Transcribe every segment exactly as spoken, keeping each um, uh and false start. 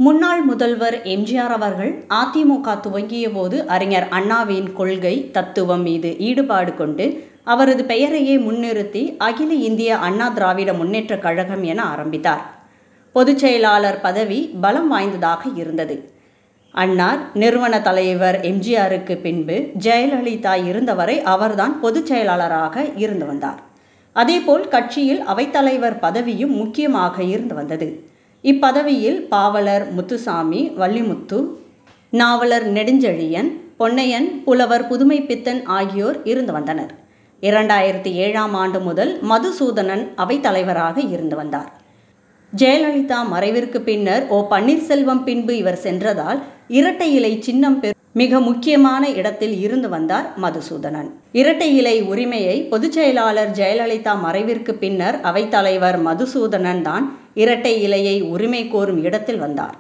முன்னாள் முதல்வர் எம்ஜிஆர் அவர்கள் அதிமுக துவங்கிய போது அறிஞர் அண்ணாவின் கொள்கை தத்துவம் மீது ஈடுபாடு கொண்டு அவரது பெயரையே முன்னிறுத்தி அகில இந்திய அண்ணா திராவிட முன்னேற்றக் கழகம் என ஆரம்பித்தார். பொதுச் செயலாளர் பதவி பலம் வாய்ந்ததாக இருந்தது. அன்னார் நிறுவன தலைவர் எம்ஜிஆருக்கு பின்பு ஜெயலலிதா இருந்தவரை அவர்தான் பொதுச் செயலாளராக இருந்து வந்தார். அதேபோல் கட்சியில் அவைத்தலைவர் பதவியும் முக்கியமாக இருந்து வந்தது. இப்பதவியில் பாவலர் முத்துசாமி, வள்ளிமுத்து, நாவலர் நெடுஞ்செழியன், பொன்னையன், புலவர் புதுமைப்பித்தன் ஆகியோர் இருந்து வந்தனர். இரண்டாயிரத்தி ஏழாம் ஆண்டு முதல் மதுசூதனன் அவைத்தலைவராக இருந்து வந்தார். ஜெயலலிதா மறைவிற்கு பின்னர் ஓ பன்னீர்செல்வம் பின்பு இவர் சென்றதால் இரட்டை இலை சின்னம் பெறும் மிக முக்கியமான இடத்தில் இருந்து வந்தார் மதுசூதனன். இரட்டை இலை உரிமையை பொதுச் செயலாளர் ஜெயலலிதா மறைவிற்கு பின்னர் அவைத்தலைவர் மதுசூதனன் தான் இரட்டை இலையை உரிமை கோரும் இடத்தில் வந்தார்.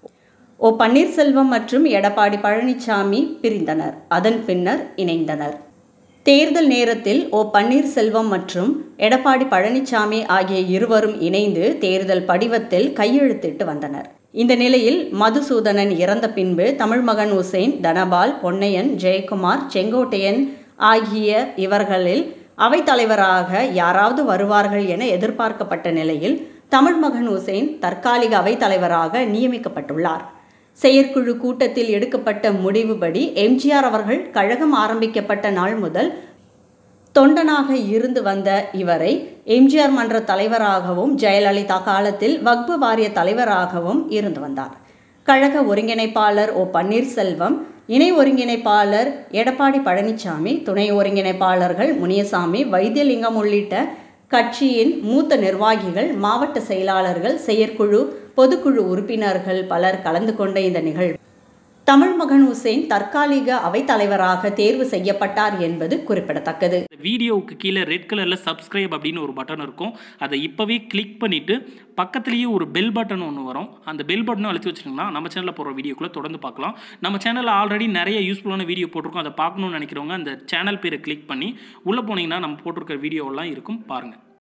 ஓ பன்னீர்செல்வம் மற்றும் எடப்பாடி பழனிசாமி பிரிந்தனர். அதன் பின்னர் இணைந்தனர். தேர்தல் நேரத்தில் ஓ பன்னீர்செல்வம் மற்றும் எடப்பாடி பழனிசாமி ஆகிய இருவரும் இணைந்து தேர்தல் படிவத்தில் கையெழுத்திட்டு வந்தனர். இந்த நிலையில் மதுசூதனன் இறந்த பின்பு தமிழ்மகன் உசேன், தனபால், பொன்னையன், ஜெயக்குமார், செங்கோட்டையன் ஆகிய இவர்களில் அவைத்தலைவராக யாராவது வருவார்கள் என எதிர்பார்க்கப்பட்ட நிலையில் தமிழ்மகன் உசேன் தற்காலிக அவைத்தலைவராக நியமிக்கப்பட்டுள்ளார். செயற்குழு கூட்டத்தில் எடுக்கப்பட்ட முடிவுபடி எம்ஜிஆர் அவர்கள் கழகம் ஆரம்பிக்கப்பட்ட நாள் முதல் தொண்டனாக இருந்து வந்த இவரை எம்ஜிஆர் மன்ற தலைவராகவும் ஜெயலலிதா காலத்தில் வக்பு வாரிய தலைவராகவும் இருந்து வந்தார். கழக ஒருங்கிணைப்பாளர் ஓ பன்னீர்செல்வம், இணை ஒருங்கிணைப்பாளர் எடப்பாடி பழனிசாமி, துணை ஒருங்கிணைப்பாளர்கள் முனியசாமி, வைத்தியலிங்கம் உள்ளிட்ட கட்சியின் மூத்த நிர்வாகிகள், மாவட்ட செயலாளர்கள், செயற்குழு, பொதுக்குழு உறுப்பினர்கள் பலர் கலந்து கொண்ட இந்த நிகழ்வு தமிழ்மகன் உசேன் தற்காலிக அவைத்தலைவராக தேர்வு செய்யப்பட்டார் என்பது குறிப்பிடத்தக்கது. வீடியோவுக்கு கீழே ரெட் கலர்ல சப்ஸ்கிரைப் அப்படின்னு ஒரு பட்டன் இருக்கும். அதை இப்பவே கிளிக் பண்ணிட்டு பக்கத்துலேயே ஒரு பெல் பட்டன் ஒன்று வரும். அந்த பெல் பட்டனும் அழுத்தி வச்சுருங்கன்னா நம்ம சேனலில் போகிற வீடியோக்குள்ளே தொடர்ந்து பார்க்கலாம். நம்ம சேனலில் ஆல்ரெடி நிறைய யூஸ்ஃபுல்லான வீடியோ போட்டிருக்கோம். அதை பார்க்கணும்னு நினைக்கிறவங்க அந்த சேனல் பேரை கிளிக் பண்ணி உள்ளே போனீங்கன்னா நம்ம போட்டிருக்கிற வீடியோவெல்லாம் இருக்கும், பாருங்கள்.